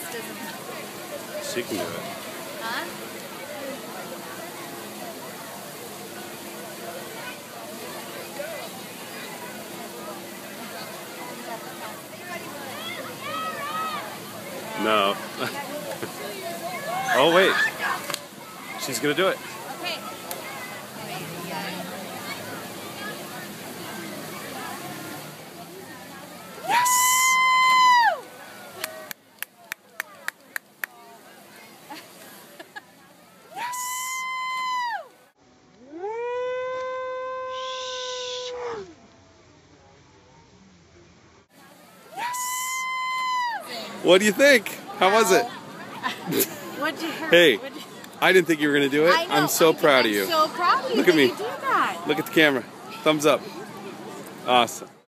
She can do it. Huh? No. Oh, wait. She's going to do it. Okay. Yes. Yes. Yes. What do you think? How was it? What'd you hear? Hey, I didn't think you were going to do it. I know, I'm so proud of you. I'm so proud of you. Look at me. You did that. Look at the camera. Thumbs up. Awesome.